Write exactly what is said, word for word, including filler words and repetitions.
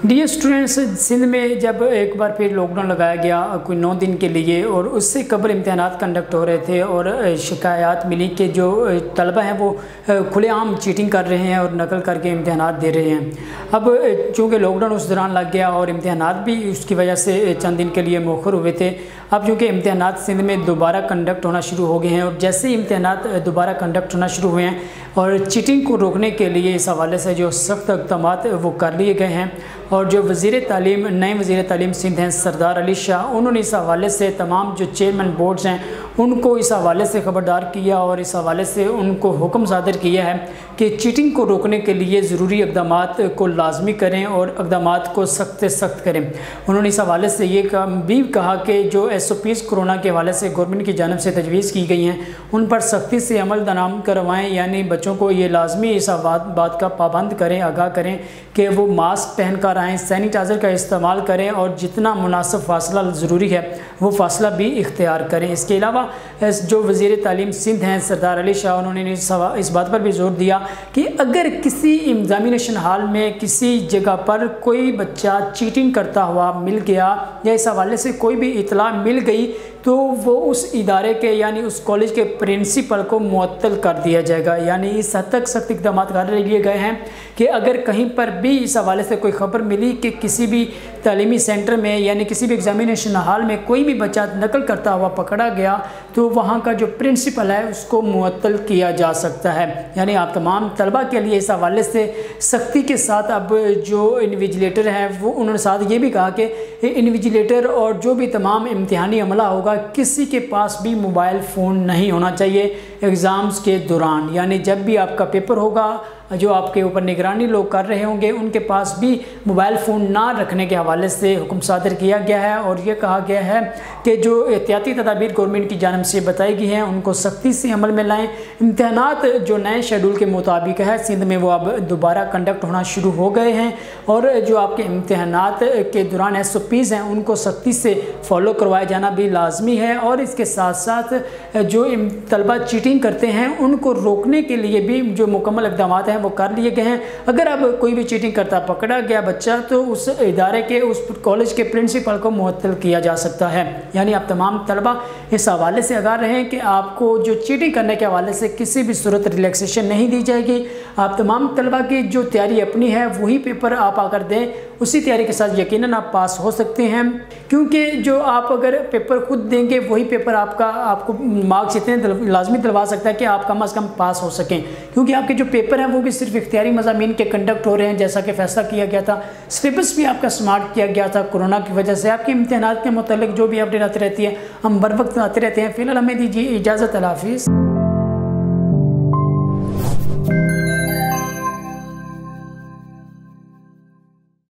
Dear students, Sindh में जब एक बार फिर लॉकडाउन लगाया गया कोई नौ दिन के लिए और उससे कबल इम्तहानात कंडक्ट हो रहे थे और शिकायत मिली कि जो तलबा हैं वो खुलेआम चीटिंग कर रहे हैं और नकल करके इम्तहानात दे रहे हैं। अब चूँकि लॉकडाउन उस दौरान लग गया और इम्तहानात भी उसकी वजह से चंद दिन के लिए मौखर हुए थे, अब चूँकि इम्तहानात सिंध में दोबारा कंडक्ट होना शुरू हो गए हैं और जैसे ही इम्तहानात दोबारा कंडक्ट होना शुरू हुए हैं और चीटिंग को रोकने के लिए इस हवाले से जो सख्त इक़दाम वो कर लिए गए हैं और जो वज़ीर तालीम नए वज़ीर तालीम सिंध हैं सरदार अली शाह, उन्होंने इस हवाले से तमाम जो चेयरमैन बोर्ड्स हैं उनको इस हवाले से ख़बरदार किया और इस हवाले से उनको हुक्म सादर किया है कि चीटिंग को रोकने के लिए ज़रूरी इक़दाम को लाजमी करें और इक़दाम को सख्त से सख्त करें। उन्होंने इस हवाले से ये भी कहा कि जो एस ओ पीज़ कोरोना के हवाले से गवर्नमेंट की जानिब से तजवीज़ की गई हैं उन पर सख्ती से अमल दराम करवाएँ, यानी बच्चों को ये लाजमी इस बात का पाबंद करें, आगाह करें कि वो मास्क पहन कर आएँ, सैनिटाइज़र का इस्तेमाल करें और जितना मुनासिब फासला ज़रूरी है वो फासला भी इख्तियार करें। इसके अलावा जो वज़ीर तालीम सिंध हैं सरदार अली शाह, उन्होंने इस बात पर भी ज़ोर दिया कि अगर किसी एग्जामिनेशन हॉल में किसी जगह पर कोई बच्चा चीटिंग करता हुआ मिल गया या इस हवाले से कोई भी इतला मिल गई तो वो उस इदारे के यानी उस कॉलेज के प्रिंसिपल को मुअत्तल कर दिया जाएगा। यानी इस हद तक सख्त इक़दाम कर लिए गए हैं कि अगर कहीं पर भी इस हवाले से कोई ख़बर मिली कि किसी भी तालीमी सेंटर में यानी किसी भी एग्जामिनेशन हॉल में कोई भी बच्चा नकल करता हुआ पकड़ा गया तो वहाँ का जो प्रिंसिपल है उसको मुअत्तल किया जा सकता है। यानी आप तमाम तलबा के लिए इस हवाले से सख्ती के साथ अब जो इन्विजिलेटर हैं वो उन्होंने साथ ये भी कहा कि इन्विजिलेटर और जो भी तमाम इम्तिहानी अमला होगा किसी के पास भी मोबाइल फ़ोन नहीं होना चाहिए एग्ज़ाम्स के दौरान। यानी जब भी आपका पेपर होगा जो आपके ऊपर निगरानी लोग कर रहे होंगे उनके पास भी मोबाइल फ़ोन ना रखने के हवाले से हुक्म सादर किया गया है और ये कहा गया है कि जो एहतियाती तदाबीर गवर्नमेंट की जानिब से बताई गई हैं उनको सख्ती से अमल में लाएँ। इम्तहानात जो नए शेड्यूल के मुताबिक है सिंध में वो अब दोबारा कंडक्ट होना शुरू हो गए हैं और जो आपके इम्तहानात के दौरान एस ओ पीज़ हैं उनको सख्ती से फॉलो करवाया जाना भी लाजमी है और इसके साथ साथ जो तलबा चीटिंग करते हैं उनको रोकने के लिए भी जो मुकम्मल इक़दाम हैं वो कर लिए गए हैं। अगर अब कोई भी चीटिंग करता पकड़ा गया बच्चा तो उस इदारे के उस कॉलेज के प्रिंसिपल को मुअत्तल किया जा सकता है। यानी आप तमाम तलबा इस हवाले से आगाह रहें कि आपको जो चीटिंग करने के हवाले से किसी भी सूरत रिलैक्सेशन नहीं दी जाएगी। आप तमाम तलबा की जो तैयारी अपनी है वही पेपर आप आकर दें, उसी तैयारी के साथ यकीनन आप पास हो सकते हैं, क्योंकि जो आप अगर पेपर खुद देंगे वही पेपर आपका आपको मार्क्स इतने लाजमी दिलवा सकता है कि आप कम अज़ कम पास हो सकें, क्योंकि आपके जो पेपर हैं वो भी सिर्फ इख्तियारी मज़ामीन के कंडक्ट हो रहे हैं जैसा कि फ़ैसला किया गया था। सिलेबस भी आपका स्मार्ट किया गया था कोरोना की वजह से। आपके इम्तहानात के मुतालिक जो भी अपडेट आती रहती है हम बर वक्त आते रहते हैं। फ़िलहाल हमें दीजिए इजाज़त, अल्लाह हाफ़िज़।